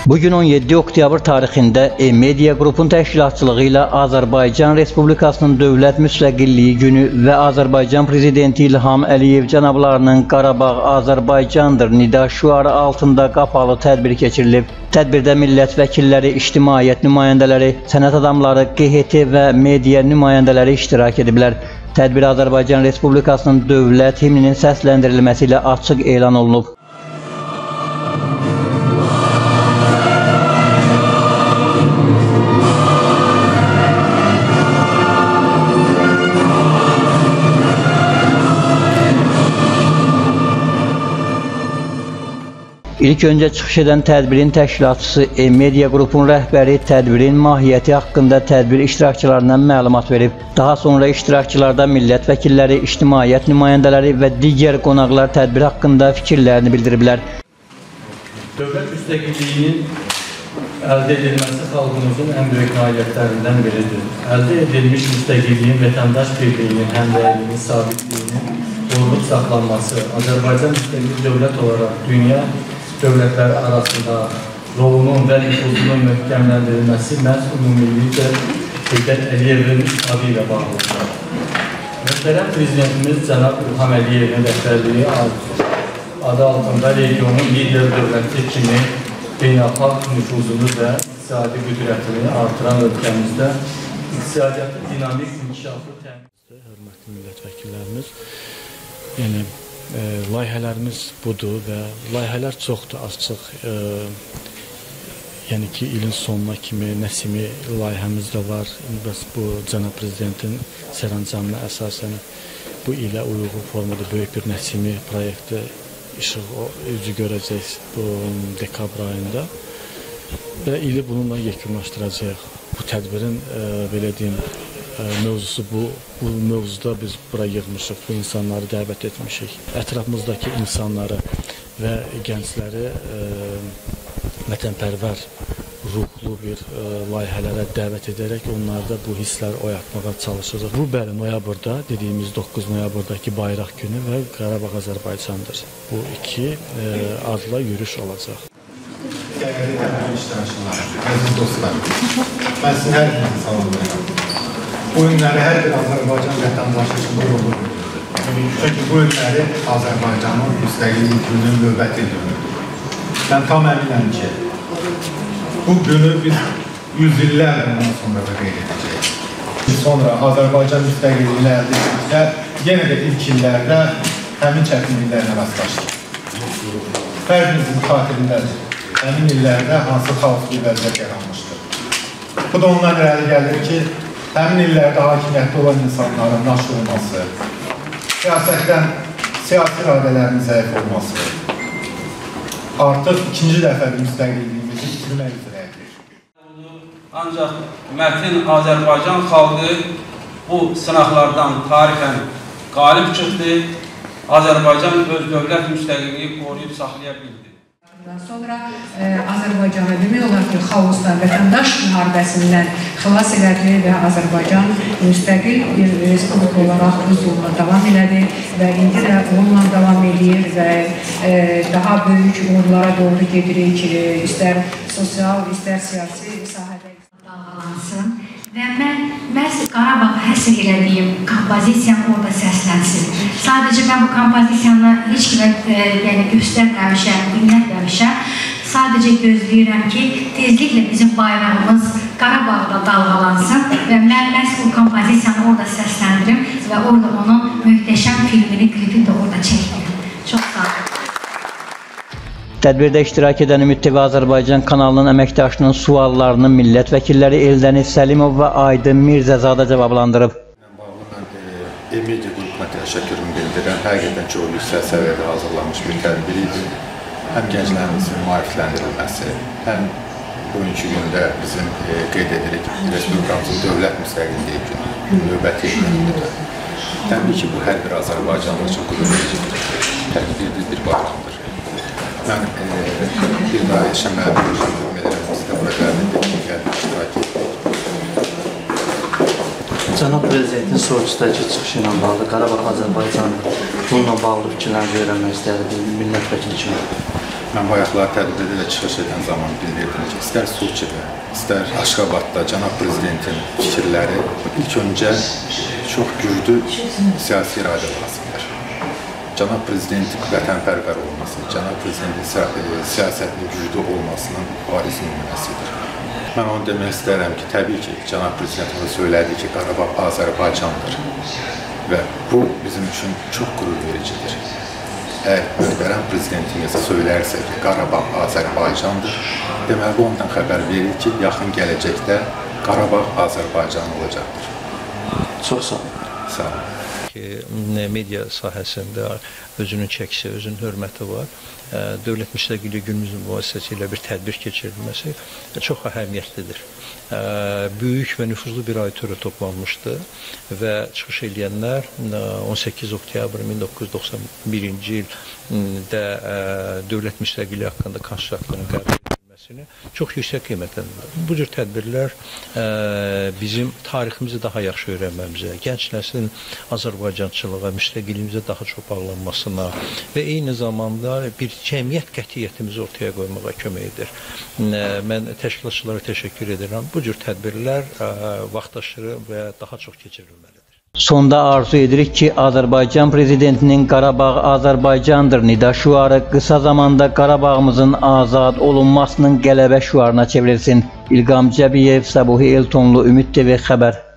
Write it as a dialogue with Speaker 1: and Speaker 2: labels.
Speaker 1: Bugün 17 oktyabr tarixində E-Media qrupun təşkilatçılığı ilə Azərbaycan Respublikasının Dövlət Müstəqilliyi günü və Azərbaycan Prezidenti İlham Əliyev cənablarının Qarabağ Azərbaycandır nida şüarı altında qapalı tədbir keçirilib. Tədbirdə millət vəkilləri, ictimaiyyət nümayəndələri, sənət adamları, QHT və media nümayəndələri iştirak ediblər. Tədbir Azərbaycan Respublikasının dövlət himninin səsləndirilməsi ilə açıq elan olunub. İlk öncə çıxış edən tədbirin təşkilatçısı E-Media qrupun rəhbəri tədbirin mahiyyəti haqqında tədbir iştirakçılarına məlumat verib. Daha sonra iştirakçılarda millət vəkilləri, ictimaiyyət nümayəndələri və digər qonaqlar tədbir haqqında fikirlərini bildiriblər.
Speaker 2: Dövlət müstəqilliyinin əldə edilməsi xalqımızın ən böyük nailiyyətlərindən biridir. Əldə edilmiş müstəqilliyin vətəndaş birliyinin, həmrəyliyinin, sabitliyinin qorunub saxlanması, Azərbaycan müstəqil dövlət olaraq dünya dövlətləri arasında rolunun və nüfuzunun möhkəmləndirilməsi məhz ümumilikdə Heydər Əliyevin adı ilə bağlıdır. Mühtərəm Prezidentimiz Cənab İlham Əliyevin rəhbərliyi adı altında regionun lider dövləti kimi beynəlxalq nüfuzunu və iqtisadi qüdrətini artıran ölkəmizdə iqtisadiyyatı dinamik inkişafı təmin edir.
Speaker 3: Hörmətli millət vəkillərimiz, layihələrimiz budur və layihələr çoxdur, açıq. Yəni ki, ilin sonuna kimi Nəsimi layihəmiz də var. Bəs bu Cənab Prezidentin sərəncamına əsasən bu ilə uyğun formada böyük bir Nəsimi proyekti işıq üzü görəcək bu dekabr ayında və ili bununla yekunlaşdıracaq. Bu tədbirin, belə deyim, mövzusu bu mövzuda biz bura yığmışıq, bu insanları dəvət etmişik. Ətrafımızdakı insanları və gəncləri vətənpərvər ruhlu bir layihələrə dəvət edərək onlarda bu hissləri oyatmağa çalışırıq. Bu bəli, noyabrda, dediyimiz 9 noyabrdakı bayraq günü və Qarabağ Azərbaycandır. Bu iki adla yürüyüş olacaq.
Speaker 4: Dəyərli tədbir iştirakçıları, əziz dostlar, mən sizin hər birini salamlayıram. Bu günləri hər bir Azərbaycan vətəndaşı üçün qürurlu günüdür. Çünki bu günləri Azərbaycanın müstəqillik gününün növbəti günüdür. Mən tam əminəm ki, bu günü biz yüzillər bundan sonra da qeyd edəcəyik. Sonra Azərbaycan müstəqilliyini əldə etdikdə, yenə də ilk illərdə həmin çətinliklərlə rastlaşdıq. Fərdimizin xatirindədir. Həmin illərdə hansı xalq bir vəziyyət yaranmışdır. Bu da ondan irəli gəlir ki, həmin illərdə hakimiyyətdə olan insanların naş olması, siyasətdən, siyasi iradələrin zəif olması artıq ikinci dəfədir müstəqilliyimizi itirmək üzrədir.
Speaker 5: Ancaq mətin Azərbaycan xalqı bu sınaqlardan tarixən qalib çıxdı, Azərbaycan öz dövlət müstəqilliyi qoruyub saxlaya bildi.
Speaker 6: Sonra Azərbaycanı demək olar ki, xaosdan, vətəndaş müharibəsindən xilas elədi və Azərbaycan müstəqil bir respublika olaraq öz yoluna davam elədi və indi də onunla davam edir və daha böyük uğurlara doğru gedirik, istər sosial, istər siyasi sahədə
Speaker 7: dalğalansın və mən məhz Qarabağa həsr elədiyim kompozisiyam orada səslənsin. Sadəcə mən bu kompozisiyanı heç kimə göstərməmişəm, dinlətməmişəm. Sadəcə gözləyirəm ki, tezliklə bizim bayrağımız Qarabağda dalğalansın və mən məhz bu kompozisiyanı orada səsləndirim və orada onun möhtəşəm filmini, klipini də orada çəkdim. Çox sağ olun.
Speaker 1: Tədbirdə iştirak edən Ümid TV Azərbaycan kanalının əməkdaşının suallarını millət vəkilləri Eldəniz Səlimov və Aydın Mirzəzadə cavablandırıb.
Speaker 4: E-Media qrupuna təşəkkürümü bildirirəm. Həqiqətən çox yüksək səviyyədə hazırlanmış bir tədbir idi. Həm gənclərimizin maarifləndirilməsi, həm bugünkü gündə bizim qeyd edirik Respublikamızın dövlət müstəqilliyi günü, növbəti günüdür. Təbii ki, bu hər bir Azərbaycanlı üçün qürurlu tədbirdir, bir bayramdır. Mən bir daha yaşamayan bir şəkildə edirəm, sizə bura gəldik, iştirak etdik.
Speaker 8: Cənab Prezidentin sorucudakı çıxışı ilə bağlı Qarabağ Azərbaycandır. Bununla bağlı fikirlərini öyrənmək istəyirəm millət vəkili kimi.
Speaker 9: Mən bayaqlar tədbirdə də çıxış edən zaman bildirdim ki, istər Soçidə, istər Aşqabadda cənab prezidentin fikirləri ilk öncə çox güclü siyasi iradə lazımdır. Cənab prezidentin vətənpərvər olması, cənab prezidentin siyasətinin güclü olmasının bariz nümunəsidir. Mən onu demək istərəm ki, təbii ki, cənab prezidentimiz söylədi ki, Qarabağ Azərbaycandır və bu bizim üçün çox qürur vericidir. Əgər möhtərəm prezidentimiz söylərsə ki, Qarabağ Azərbaycandır, deməli bu ondan xəbər verir ki, yaxın gələcəkdə Qarabağ Azərbaycan olacaqdır.
Speaker 8: Çox sağ olun.
Speaker 9: Sağ olun.
Speaker 10: Media sahəsində özünün çəkisi, özünün hörməti var. Dövlət Müstəqilliyi Günümüzün vasitəsilə bir tədbir keçirilməsi çox əhəmiyyətlidir. Böyük və nüfuzlu bir auditoriya toplanmışdı və çıxış edənlər 18 oktyabr 1991-ci ildə dövlət müstəqilliyi haqqında konstitusiyanın qəbul edilməsini çox yüksək qiymətləndirir. Bu cür tədbirlər bizim tariximizi daha yaxşı öyrənməmizə, gənc nəslin Azərbaycançılığa, müstəqilliyimizə daha çox bağlanmasına və eyni zamanda bir cəmiyyət qətiyyətimizi ortaya qoymağa kömək edir. Mən təşkilatçılara təşəkkür edirəm. Bu cür tədbirlər vaxtaşırı və daha çox keçirilməlidir.
Speaker 1: Sonda arzu edirik ki, Azərbaycan prezidentinin Qarabağ Azərbaycandır nida şüarı qısa zamanda Qarabağımızın azad olunmasının qələbə şüarına çevrilsin. İlqam Cəbiyev, Səbuhi Eltonlu, Ümid TV xəbər.